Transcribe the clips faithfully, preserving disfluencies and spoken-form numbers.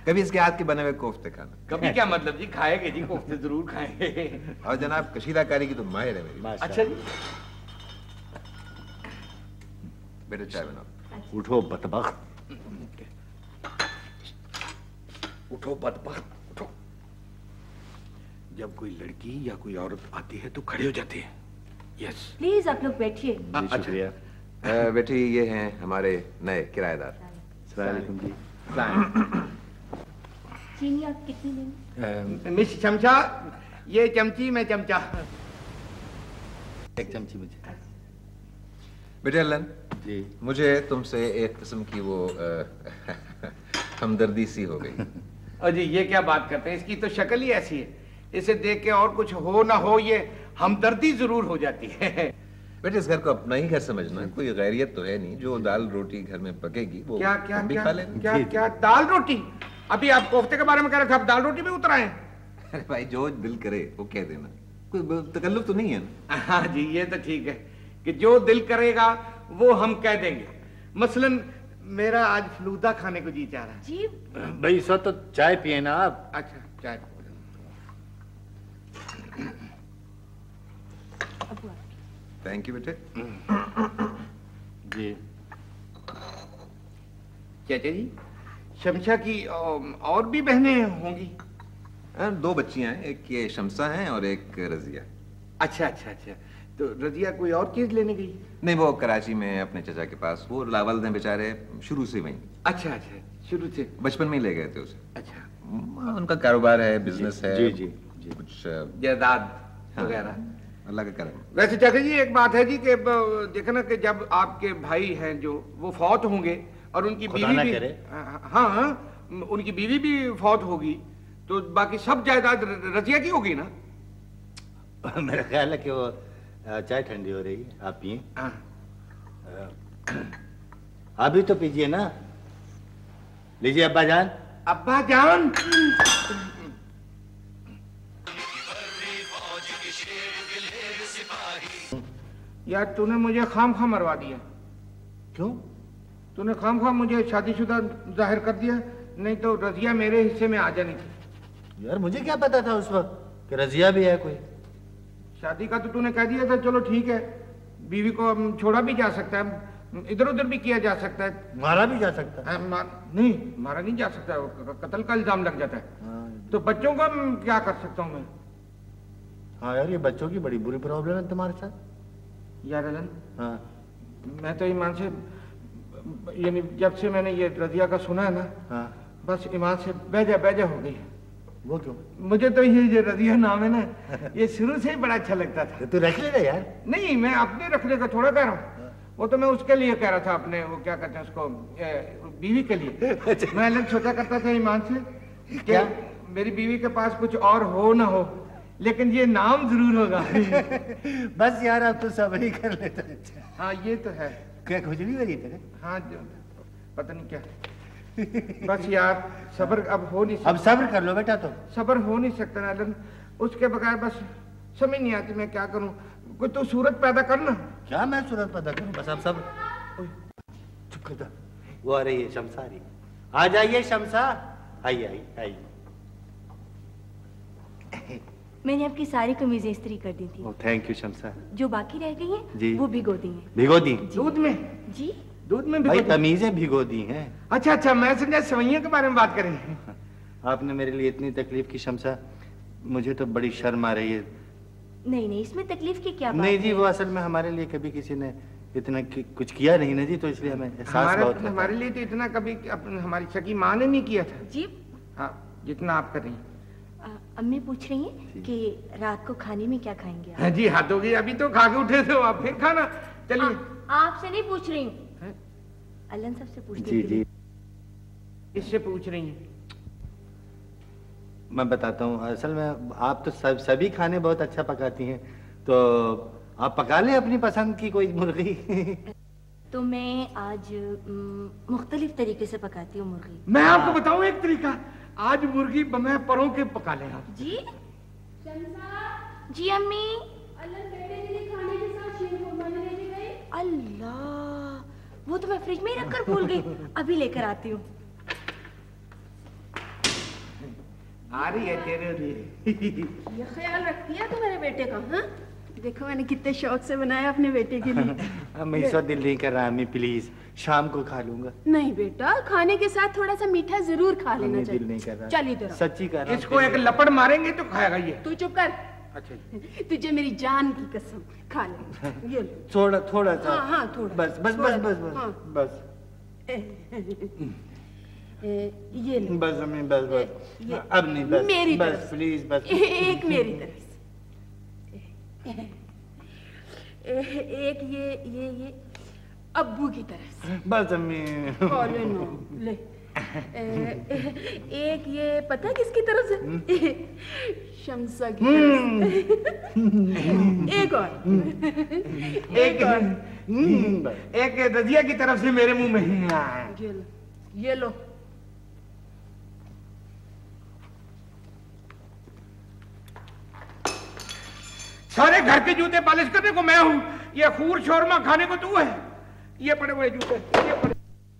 कभी इसके हाथ के बने हुए कोफ्ते खाना। कभी क्या मतलब जी, खाएंगे जी, कोफ्ते जरूर खाएंगे। और जनाब कशीदाकारी की तो माहिर है मेरी। अच्छा जी। बेटे चाय बनाओ। उठो बदबख्त, उठो बदबख्त, उठो। जब कोई लड़की या कोई औरत आती है तो खड़े हो जाते हैं। यस प्लीज आप लोग बैठिए। शुक्रिया। बेटी ये हैं हमारे नए किराएदार। सलाम जी। चीनी आप कितनी लेंगे? मिस चमचा, ये चमची में चमचा। एक चमची मुझे। बेटे अल्लन जी, मुझे तुमसे एक किस्म की वो हमदर्दी सी हो गई। और जी ये क्या बात करते हैं, इसकी तो शक्ल ही ऐसी है, इसे देख के और कुछ हो ना हो ये हमदर्दी जरूर हो जाती है। बेटे इस घर को अपना ही घर समझना, कोई गैरियत तो है नहीं। जो दाल रोटी घर में पकेगी वो क्या क्या हम भी क्या खा लेंगे। क्या क्या दाल रोटी? अभी आप कोफ्ते के बारे में कह रहे थे, आप दाल रोटी में उतर आए। अरे भाई जो दिल करे वो कह देना, कोई तकल्लुफ तो नहीं है ना। हाँ जी ये तो ठीक है कि जो दिल करेगा वो हम कह देंगे। मसलन मेरा आज फलूदा खाने को जी चाह रहा है। जी भाई सो तो चाय पिए ना आप। अच्छा चाय। थैंक यू बेटे। जी चाचा जी, शमशा की और भी बहनें होंगी? दो बच्चियां हैं, एक ये शमसा है और एक रजिया। अच्छा अच्छा अच्छा, तो रजिया कोई और चीज लेने गई? नहीं वो कराची में अपने चचा के पास, वो लावल हैं बेचारे शुरू से वहीं। अच्छा अच्छा, शुरू से बचपन में ही ले गए थे उसे। अच्छा, उनका कारोबार है, बिजनेस है। जी जी जी, कुछ जायदाद हाँ, वगैरह। अल्लाह का करम। वैसे चाचा जी एक बात है जी कि देखो ना कि जब आपके भाई हैं जो वो फौत होंगे और उनकी बीवी भी करे। हाँ हाँ उनकी बीवी भी फौत होगी तो बाकी सब जायदाद रजिया की होगी ना? मेरा ख्याल है कि वो चाय ठंडी हो रही है, आप पिए। आप भी तो पीजिए ना। लीजिए अब्बा जान। अब्बा जान। यार तूने मुझे खाम खा मरवा दिया। क्यों? तूने खाम खा मुझे शादीशुदा जाहिर कर दिया, नहीं तो रजिया मेरे हिस्से में आ जानी थी। यार मुझे क्या पता था उस वक्त कि रजिया भी है कोई। शादी का तो तूने कह दिया था, चलो ठीक है, बीवी को छोड़ा भी जा सकता है, इधर उधर भी किया जा सकता है, मारा भी जा सकता है। मा, नहीं मारा नहीं जा सकता, कत्ल का इल्जाम लग जाता है। तो बच्चों का क्या कर सकता हूँ मैं? हाँ यार ये बच्चों की बड़ी बुरी प्रॉब्लम है तुम्हारे साथ। यार अलन, हाँ मैं तो ईमान से, यानी जब से मैंने ये रजिया का सुना है ना, हाँ, बस ईमान से बेजा बेजा हो गई है। वो क्यों? मुझे तो ये जो रजिया नाम है ना, ये शुरू से ही बड़ा अच्छा लगता था। तू रख लेना यार। नहीं मैं अपने रखने का थोड़ा कह रहा हूँ, वो तो मैं उसके लिए कह रहा था, अपने वो क्या कहते हैं उसको, बीवी के लिए। मैं अलग सोचा करता था ईमान से क्या मेरी बीवी के पास कुछ और हो ना हो, लेकिन ये नाम जरूर होगा। बस यार अब तो सब ही कर लेता है। हाँ ये तो है। क्या खुजली हो रही तेरे? हाँ जो पता नहीं क्या, बस यार सब्र अब हो नहीं सकता। अब सब्र कर लो बेटा, तो सब्र हो नहीं सकता नालन, उसके बगैर बस समझ नहीं आती मैं क्या करूं। कोई तो सूरत पैदा करना। क्या मैं सूरत पैदा करूं? बस अब सब चुप कर जा। वो आ रही है शमसा, आ रही। आ जाइए शमसा, आइए आइए आइए। मैंने आपकी सारी कमीजें इस्त्री कर दी थी। Oh thank you Shamsa. जो बाकी रह गई जी। हैं वो भिगो दी हैं। भिगो दी? दूध में? जी दूध में भाई भिगो दी? तमीजें भिगो दी हैं। अच्छा अच्छा, मैं समझा सवैयों के बारे में बात करें। आपने मेरे लिए इतनी तकलीफ की शमसा, मुझे तो बड़ी शर्म आ रही है। नहीं नहीं, इसमें तकलीफ की क्या बात नहीं जी, है? वो असल में हमारे लिए कभी किसी ने इतना कि, कुछ किया नहीं ना जी, तो इसलिए हमें एहसास हमारे बहुत होता है। हमारे लिए तो इतना कभी अपन हमारी सगी माँ ने नहीं किया था जी। हाँ जितना आप कर रही हैं। आ, अम्मी पूछ रही हैं कि रात को खाने में क्या खाएंगे आप? हाँ जी हाथ हो गई, अभी तो खा के उठे थे आप, फिर खाना। चलिए। आपसे नहीं पूछ रही हूँ, अल्लन सबसे पूछ जी जी, इससे पूछ रही हैं। मैं बताता हूँ, असल में आप तो सब सभी खाने बहुत अच्छा पकाती हैं, तो आप पका लें अपनी पसंद की कोई मुर्गी। तो मैं आज मुख्तलिफ तरीके से पकाती हूँ मुर्गी। मैं आपको बताऊं एक तरीका, आज मुर्गी मैं परों के पका ले आप। जी जी अम्मी। अल्लाह, वो तो मैं फ्रिज में ही रखकर भूल गई, अभी लेकर आती हूँ। आ रही है तेरे लिए। ये ख्याल रखती है तू मेरे बेटे का? हाँ, देखो मैंने कितने शौक से बनाया अपने बेटे के लिए। अम्मी इस वक्त दिल नहीं कर रहा अम्मी, प्लीज शाम को खा लूंगा। नहीं बेटा, खाने के साथ थोड़ा सा मीठा जरूर खा लेना अम्मी चाहिए। दिल नहीं कर रहा। चल इधर। सच्ची कर रहा। इसको एक लपड़ मारेंगे तो खाएगा ये। तू चुप कर। अच्छा तुझे मेरी जान की कसम, खा ले। ये ले। थोड़ा थोड़ा सा। हाँ हाँ थोड़ा। बस बस बस बस बस हाँ। बस ए, ये ले। बस अम्मी बस बस। ये अब नहीं बस मेरी बस तरफ से। प्लीज बस। ए, एक मेरी तरफ से, ए, एक ये ये ये अब्बू की तरफ से। बस अम्मी। ओ, ले नो, ले। ए, एक ये पता है किसकी तरफ से? शमसा की तरफ से। एक और एक और एक रजिया की तरफ से मेरे मुंह में। ये लो, ये लो। सारे घर के जूते पॉलिश करने को मैं हूँ, ये खूर शोरमा खाने को तू है। ये पड़े हुए जूते, ये पड़े।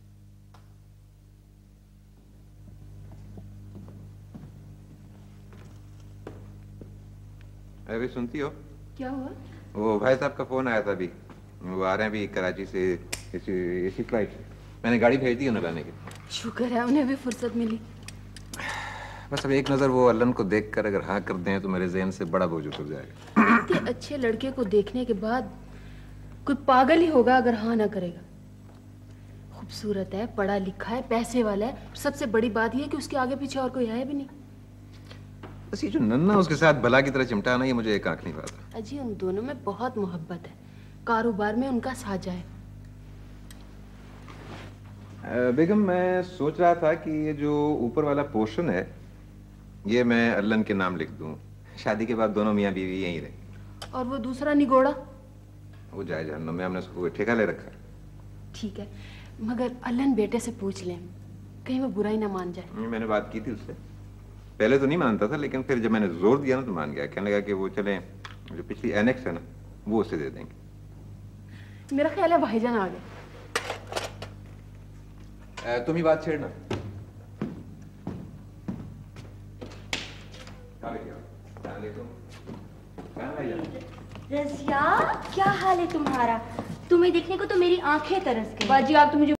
अरे सुनती हो? क्या हुआ? वो भाई साहब का फोन आया था अभी, वो आ रहे हैं अभी कराची से इसी इसी फ्लाइट। मैंने गाड़ी भेज दी उन्हें लाने की। शुक्र है उन्हें भी फुर्सत मिली। बस अब एक नजर वो अल्लन को देखकर अगर हाँ कर दें तो मेरे ज़हन से बड़ा बोझ उतर जाएगा। इतने अच्छे लड़के को देखने के बाद कोई पागल ही होगा अगर हाँ ना करेगा। खूबसूरत है, पढ़ा लिखा है, पैसे वाला है, सबसे बड़ी बात यह है कि उसके आगे पीछे और कोई है भी नहीं। बस ये जो नन्ना उसके साथ भला की तरह चिमटा ना, ये मुझे एक आंख नहीं पाता। अजी उन दोनों में बहुत मोहब्बत है, कारोबार में उनका साझा है। बेगम मैं सोच रहा था कि ये जो ऊपर वाला पोर्शन है ये मैं अल्लन के नाम लिख दूं, शादी के बाद दोनों मियाँ बीवी यहीं रहे। और वो दूसरा निगोड़ा? वो जाए जहन्नुम में, हमने उसको ठेका ले रखा है। ठीक है, मगर अल्लन बेटे से पूछ लें, कहीं वो बुरा ही ना मान जाए। मैंने बात की थी उससे, पहले तो नहीं मानता था लेकिन फिर जब मैंने जोर दिया ना तो मान गया। कहने लगा कि वो चले जो पिछली एनेक्स है ना वो उससे दे देंगे। मेरा ख्याल है भाईजान आ गए। तुम ही बात छेड़ना। रज़िया, क्या हाल है तुम्हारा? तुम्हें देखने को तो मेरी आंखें तरस गई। बाजी आप तो मुझे